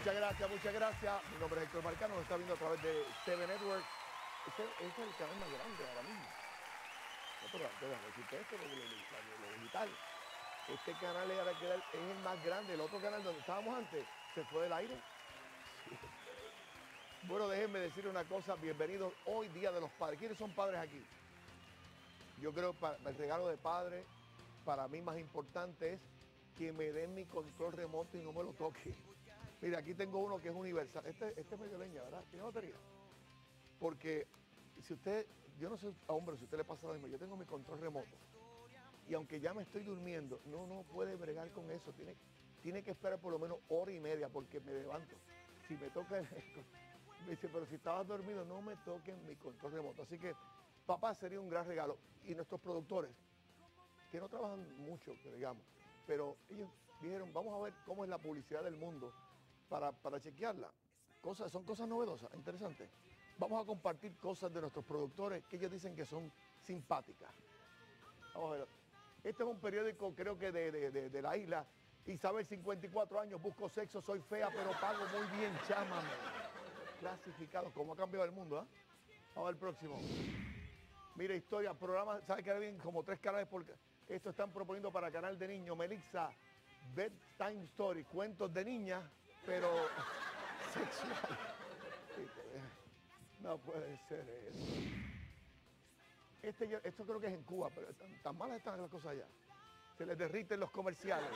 Muchas gracias, muchas gracias. Mi nombre es Héctor Marcano, nos está viendo a través de TV Network. Este es el canal más grande ahora mismo. No, pero déjame decirte esto, lo digital. Este canal es el más grande. El otro canal donde estábamos antes se fue del aire. Sí. Bueno, déjenme decir una cosa. Bienvenidos hoy, Día de los Padres. ¿Quiénes son padres aquí? Yo creo que el regalo de padre, para mí más importante es que me den mi control remoto y no me lo toque. Mira, aquí tengo uno que es universal. Este es medio leña, ¿verdad? ¿Tiene batería? Porque si usted, yo no soy hombre, si usted le pasa lo mismo, yo tengo mi control remoto. Y aunque ya me estoy durmiendo, no puede bregar con eso. Tiene que esperar por lo menos hora y media porque me levanto. Si me toca, me dice, pero si estabas dormido, no me toquen mi control remoto. Así que, papá, sería un gran regalo. Y nuestros productores, que no trabajan mucho, que digamos, pero ellos dijeron, vamos a ver cómo es la publicidad del mundo para chequearla. Son cosas novedosas, interesantes. Vamos a compartir cosas de nuestros productores que ellos dicen que son simpáticas. Vamos a ver. Este es un periódico, creo que de la isla. Isabel, 54 años, busco sexo, soy fea, pero pago muy bien, chámame. Clasificados, como ha cambiado el mundo, ¿ah? Vamos al próximo. Mira, historia, programa, ¿sabes que hay como 3 canales? Porque esto están proponiendo para canal de niños. Melissa, Bedtime Story, cuentos de niñas, pero sexual. No puede ser eso. Esto creo que es en Cuba, pero tan malas están las cosas allá. Se les derriten los comerciales.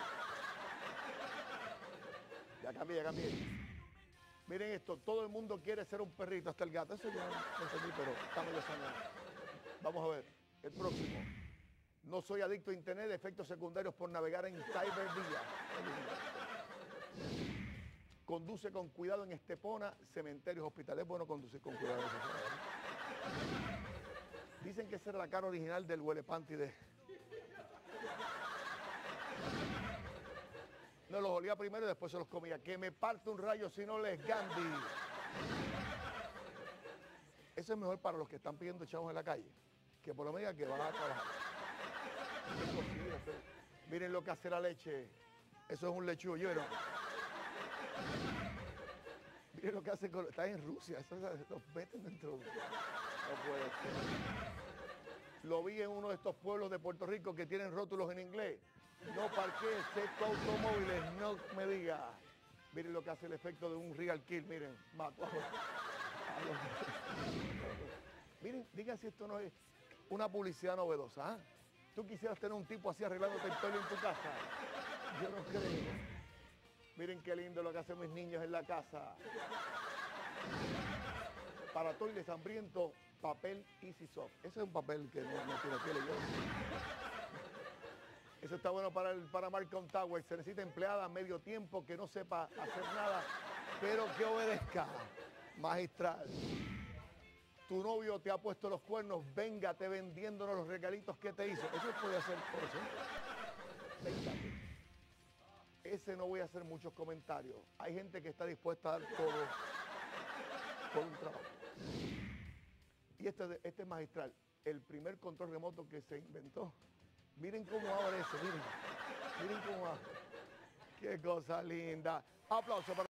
Ya cambié. Miren esto, todo el mundo quiere ser un perrito, hasta el gato. Eso yo no entendí, pero está medio sanado. Vamos a ver, el próximo. No soy adicto a internet, efectos secundarios por navegar en cyberdía. Conduce con cuidado en Estepona, cementerios, hospitales. Bueno, conducir con cuidado. Dicen que esa era la cara original del huelepanti de... No, los olía primero y después se los comía. Que me parte un rayo si no les Gandhi. Eso es mejor para los que están pidiendo chavos en la calle, que por lo menos que van a trabajar. Miren lo que hace la leche. Eso es un lechuga, ¿no? Miren lo que hace, está en Rusia, eso los meten dentro. No puede ser. Lo vi en uno de estos pueblos de Puerto Rico que tienen rótulos en inglés. No parquee, excepto automóviles, no me diga. Miren lo que hace el efecto de un real kill, miren, mato a los... Miren, digan si esto no es una publicidad novedosa, ¿eh? ¿Tú quisieras tener un tipo así arreglándote el pelo en tu casa? Yo no creo. Miren qué lindo lo que hacen mis niños en la casa. Para toiles hambriento, papel Easy Soft. Ese es un papel que no tiene piel. Eso está bueno para Markham Tower. Se necesita empleada a medio tiempo que no sepa hacer nada, pero que obedezca. Magistral. Tu novio te ha puesto los cuernos, véngate vendiéndonos los regalitos que te hizo. Eso puede hacer por eso. Véngate. Ese no voy a hacer muchos comentarios. Hay gente que está dispuesta a dar todo por un trabajo. Y este es magistral. El primer control remoto que se inventó. Miren cómo abre eso, miren. Miren cómo abre. Qué cosa linda. Aplauso para...